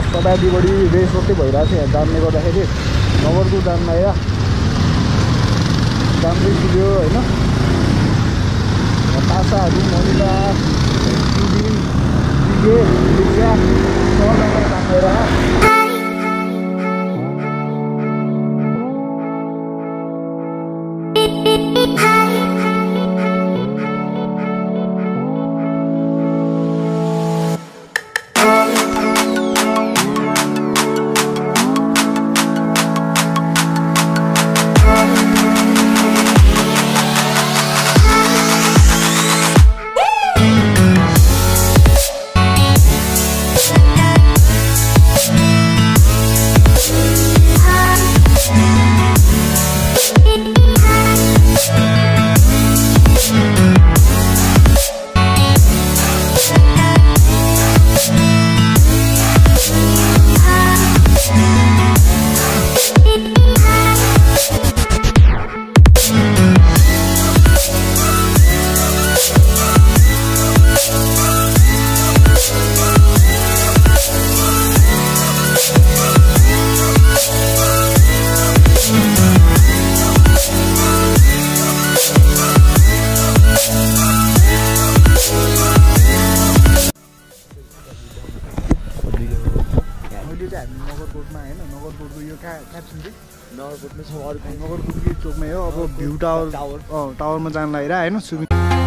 सदादिबडी race मात्रै भइरहेको छ यहाँ जामले गर्दाखेरि नगरकोट जाममा या जाम चाहिँ पुग्यो होइन तासाहरू मनिला पुगे रिक्सा सबैलाई जाम भइरहेको नगरकोटकै चोकमै हो अब भ्यू टावरमा जान लागिरहेको होइन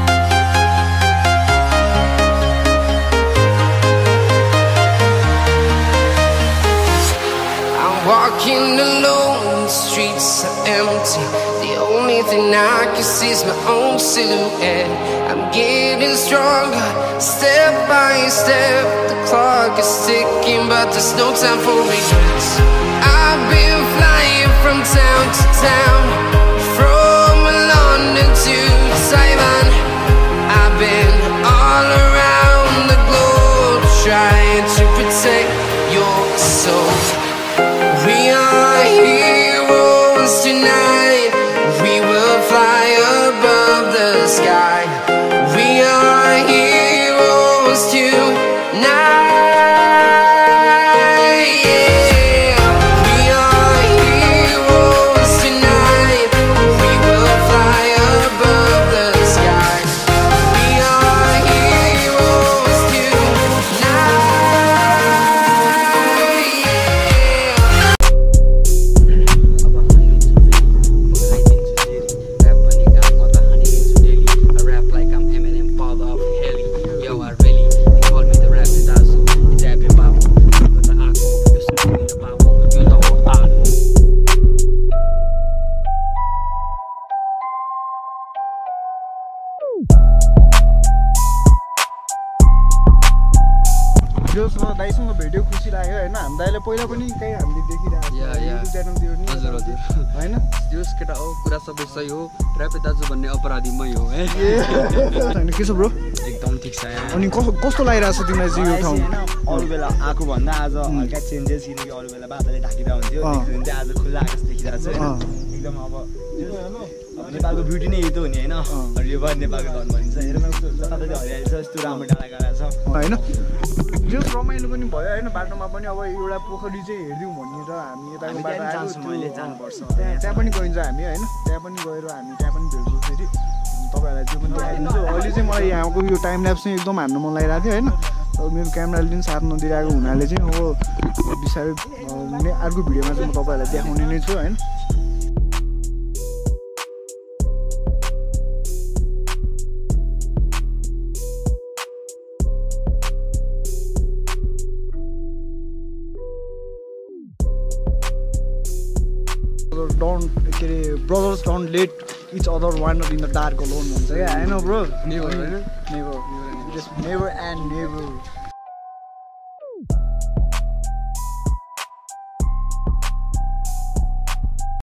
Walking alone, the streets are empty. The only thing I can see is my own silhouette. I'm getting stronger, step by step. The clock is ticking, but there's no time for regrets. I've been flying from town to town, from London to Taiwan. I've been all around the globe, trying to protect your soul. We are heroes tonight. We will fly above the sky. We are heroes tonight. दाइसँग भेट्यो खुसी लाग्यो होइन हामी दाइले पहिला पनि कहीँ हामीले देखिरहेको च्यानलतिर नि हजुर हजुर होइन त्यो केटा हो कुरा सबै सही हो ऱ्यापे दाजु भन्ने अपराधीमै हो है होइन के छ ब्रो एकदम ठिक छ अनि कस्तो लागिरहेको छ तिमीलाई चाहिँ यो ठाउँ अरू बेला आएको भन्दा आज हल्का चेन्जेस किनकि अरू बेला बादलले ढाकिरहेको हुन्थ्यो देखियो भने चाहिँ आज खुल्ला आकाश देखिरहेको छ एकदम अब नेपालको ब्युटी नै यही त हो नि होइन यो भयो नेपालको धन भनिन्छ हेर्नु जताततै हरियाली छ यस्तो राम्रो डाँडा काँडा छ होइन जो रमाइलो पनि भयो होइन बाटोमा पनि अब एउटा पोखरी चाहिँ हेरिदिउँ भनेर हामी यताको बाटो जानुपर्छ त्यहाँ पनि गइन्छ हामी होइन त्यहाँ पनि गएर हामी त्यहाँ पनि भेट्छौँ फेरि तपाईँहरूलाई त्यो पनि देखाइदिन्छु अहिले चाहिँ मलाई यहाँको यो टाइम ल्याप्स चाहिँ एकदम हान्नु मन लागिरहेको थियो होइन अब मेरो क्यामेराले पनि साथ नदिइरहेको हुनाले चाहिँ अब बिस्तारै अर्को भिडियोमा चाहिँ म तपाईँहरूलाई देखाउने नै छु होइन brothers don't let each other wander in the dark alone. I know, bro. Never, just never and never.